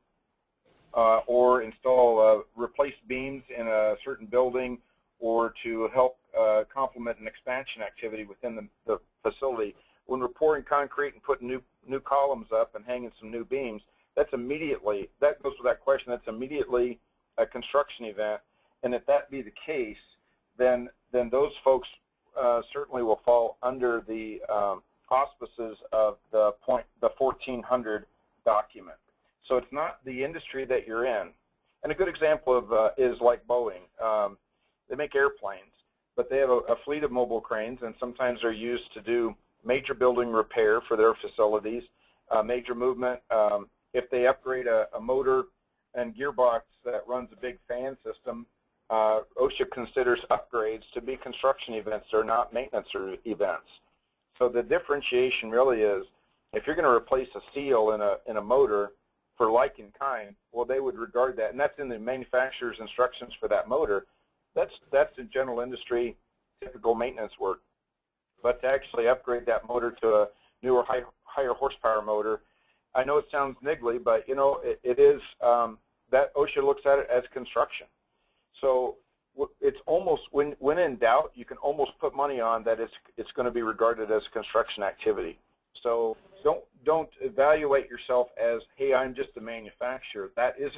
or install replace beams in a certain building, or to help complement an expansion activity within the facility. When we're pouring concrete and putting new columns up and hanging some new beams, that's immediately, that goes to that question, that's immediately a construction event. And if that be the case, then those folks certainly will fall under the auspices of the 1400 document. So it's not the industry that you're in. And a good example of is like Boeing. They make airplanes, but they have a fleet of mobile cranes, and sometimes they're used to do major building repair for their facilities, major movement. If they upgrade a motor and gearbox that runs a big fan system, OSHA considers upgrades to be construction events. They're not maintenance events. So the differentiation really is, if you're going to replace a seal in a motor for like in kind, well, they would regard that, and that's in the manufacturer's instructions for that motor. That's in general industry typical maintenance work. But to actually upgrade that motor to a newer, higher horsepower motor, I know it sounds niggly, but you know it is. That OSHA looks at it as construction. So it's almost, when in doubt, you can almost put money on that it's going to be regarded as construction activity. So don't evaluate yourself as, hey, I'm just a manufacturer. That is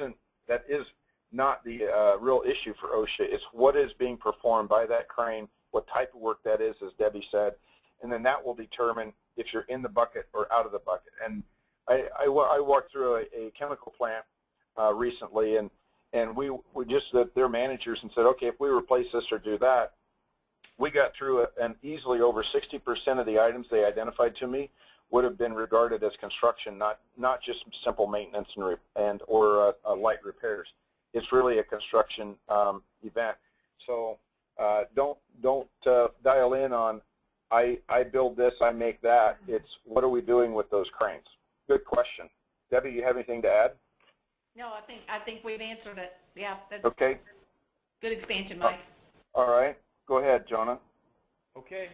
not the real issue for OSHA. It's what is being performed by that crane, what type of work that is, as Debbie said, and then that will determine if you're in the bucket or out of the bucket. And I walked through a chemical plant recently, and we just, their managers, and said, okay, if we replace this or do that, we got through it, and easily over 60% of the items they identified to me would have been regarded as construction, not just simple maintenance or light repairs. It's really a construction event. So don't dial in on I build this, I make that. It's what are we doing with those cranes? Good question. Debbie, you have anything to add? No, I think we've answered it. Yeah, that's okay. Good expansion, Mike. All right, go ahead, Jonah. Okay.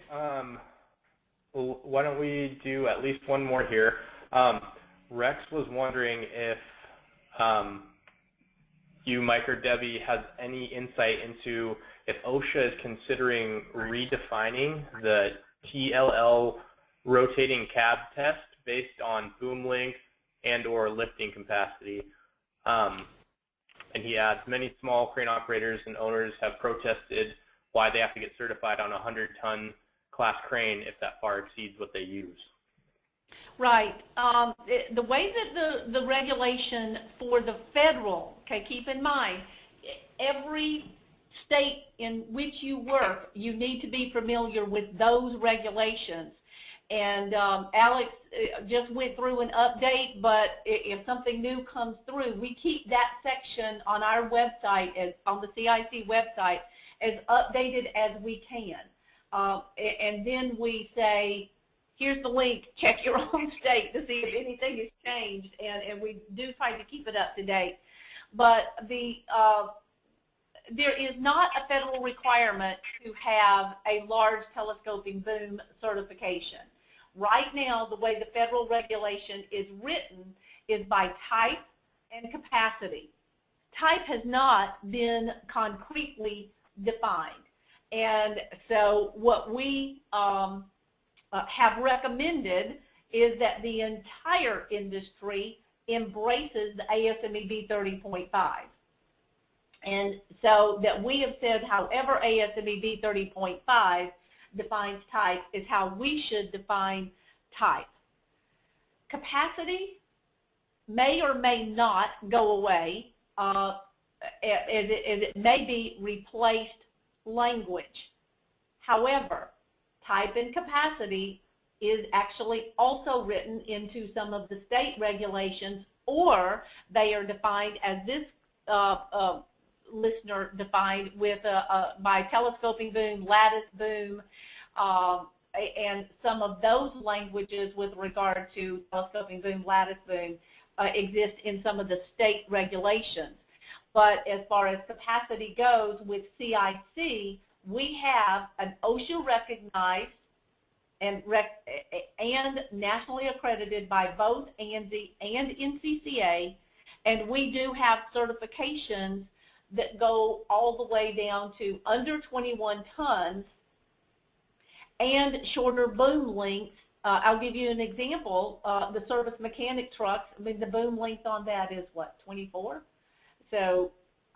Well, why don't we do at least one more here? Rex was wondering if you, Mike, or Debbie has any insight into if OSHA is considering redefining the TLL rotating cab test based on boom length and or lifting capacity. And he adds, many small crane operators and owners have protested why they have to get certified on a 100-ton class crane if that far exceeds what they use. Right. The way that the regulation for the federal, okay, keep in mind, every state in which you work, you need to be familiar with those regulations. And Alex just went through an update, but if something new comes through, we keep that section on our website, on the CIC website, as updated as we can. And then we say, here's the link, check your own state to see if anything has changed, and we do try to keep it up to date. But there is not a federal requirement to have a large telescoping boom certification. Right now, the way the federal regulation is written is by type and capacity. Type has not been concretely defined. And so what we have recommended is that the entire industry embraces the ASME B30.5. And so that we have said, however, ASME B30.5 defines type is how we should define type. Capacity may or may not go away. It may be replaced language. However, type and capacity is actually also written into some of the state regulations, or they are defined as this listener defined with by telescoping boom, lattice boom, and some of those languages with regard to telescoping boom, lattice boom exist in some of the state regulations. But as far as capacity goes with CIC, we have an OSHA recognized and nationally accredited by both ANSI and NCCA, and we do have certifications that go all the way down to under 21 tons and shorter boom lengths. I'll give you an example. The service mechanic trucks, I mean, the boom length on that is what, 24? So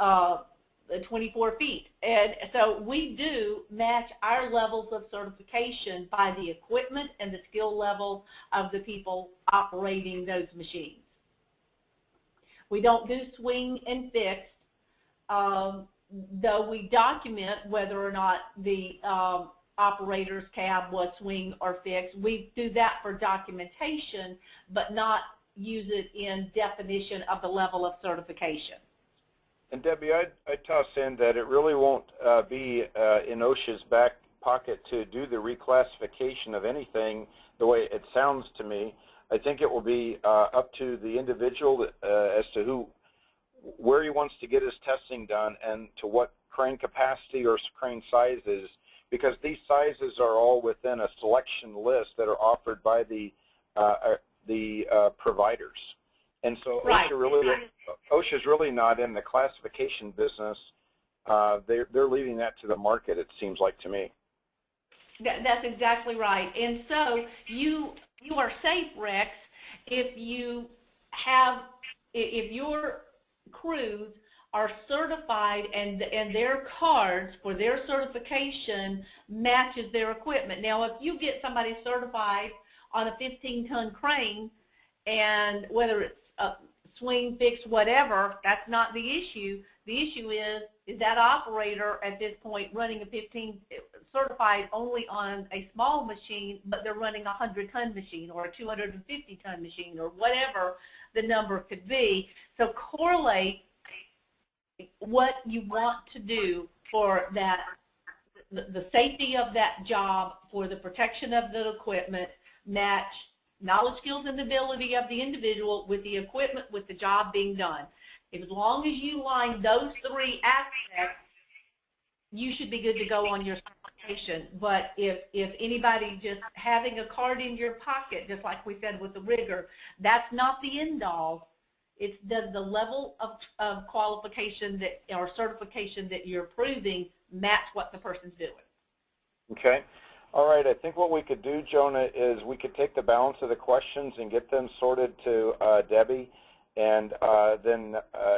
24 feet. And so we do match our levels of certification by the equipment and the skill level of the people operating those machines. We don't do swing and fixed, though we document whether or not the operator's cab was swing or fixed. We do that for documentation, but not use it in definition of the level of certification. And Debbie, I'd toss in that it really won't be in OSHA's back pocket to do the reclassification of anything the way it sounds to me. I think it will be up to the individual as to where he wants to get his testing done and to what crane capacity or crane sizes, because these sizes are all within a selection list that are offered by the providers. And so right. OSHA's really not in the classification business. They're leaving that to the market, it seems like to me. That's exactly right. And so you are safe, Rex, if your crews are certified and their cards for their certification matches their equipment. Now, if you get somebody certified on a 15-ton crane, and whether it's swing, fix, whatever, that's not the issue. The issue is that operator at this point running a 15, certified only on a small machine, but they're running a 100-ton machine or a 250-ton machine or whatever the number could be. So correlate what you want to do for that, the safety of that job, for the protection of the equipment, match knowledge, skills, and ability of the individual with the equipment, with the job being done. As long as you line those three aspects, you should be good to go on your certification. But if anybody just having a card in your pocket, just like we said with the rigger, that's not the end all. It's does the level of qualification that or certification that you're proving match what the person's doing. Okay. All right, I think what we could do, Jonah, is we could take the balance of the questions and get them sorted to Debbie, and then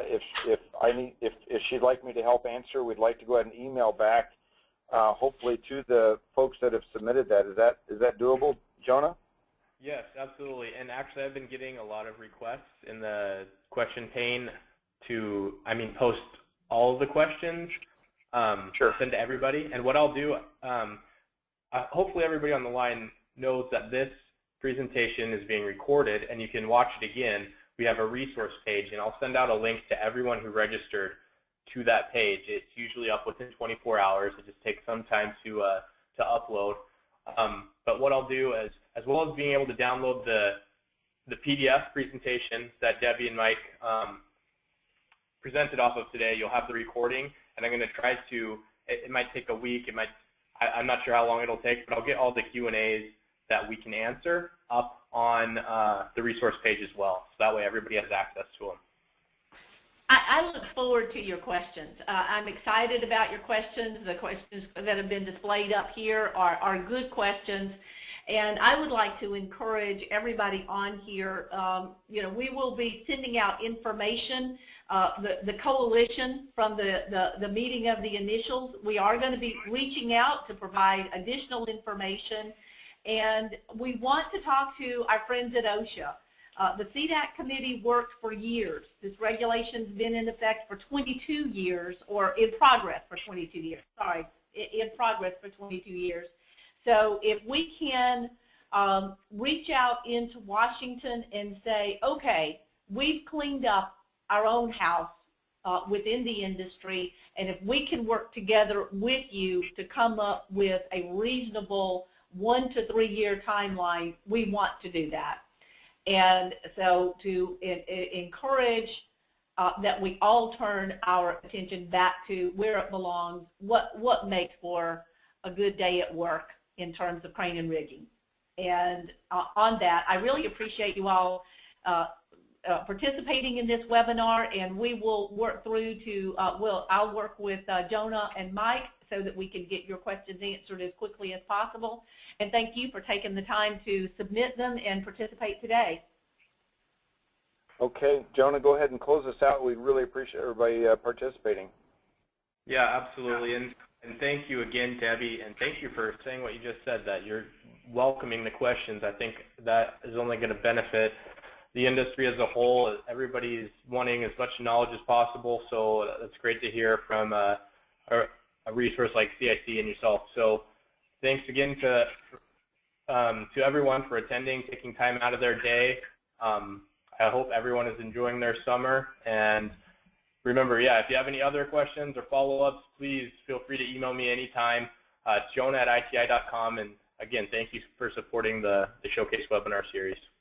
if she'd like me to help answer, we'd like to go ahead and email back, hopefully to the folks that have submitted that. Is that doable, Jonah? Yes, absolutely. And actually, I've been getting a lot of requests in the question pane to, post all of the questions, sure. Send to everybody. And what I'll do. Hopefully everybody on the line knows that this presentation is being recorded and you can watch it again. We have a resource page, and I'll send out a link to everyone who registered to that page. It's usually up within 24 hours. It just takes some time to upload. But what I'll do is, as well as being able to download the PDF presentation that Debbie and Mike presented off of today, you'll have the recording, and I'm going to try to, it might take a week, I'm not sure how long it'll take, but I'll get all the Q&As that we can answer up on the resource page as well. So that way everybody has access to them. I look forward to your questions. I'm excited about your questions. The questions that have been displayed up here are good questions. And I would like to encourage everybody on here, we will be sending out information, the coalition from the meeting of the initials. We are going to be reaching out to provide additional information, and we want to talk to our friends at OSHA. The CDAC committee worked for years. This regulation's been in effect for 22 years, or in progress for 22 years, sorry, in progress for 22 years. So if we can reach out into Washington and say, okay, we've cleaned up our own house within the industry, and if we can work together with you to come up with a reasonable 1 to 3 year timeline, we want to do that. And so to encourage that we all turn our attention back to where it belongs, what makes for a good day at work in terms of crane and rigging. And on that, I really appreciate you all participating in this webinar, and we will work through to, I'll work with Jonah and Mike so that we can get your questions answered as quickly as possible. And thank you for taking the time to submit them and participate today. Okay, Jonah, go ahead and close us out. We really appreciate everybody participating. Yeah, absolutely. And thank you again, Debbie, and thank you for saying what you just said, that you're welcoming the questions. I think that is only going to benefit the industry as a whole. Everybody's wanting as much knowledge as possible, so it's great to hear from a resource like CIC and yourself. So thanks again to everyone for attending, taking time out of their day. I hope everyone is enjoying their summer. And remember, yeah, if you have any other questions or follow-ups, please feel free to email me anytime. It's jonah@iti.com. And again, thank you for supporting the Showcase webinar series.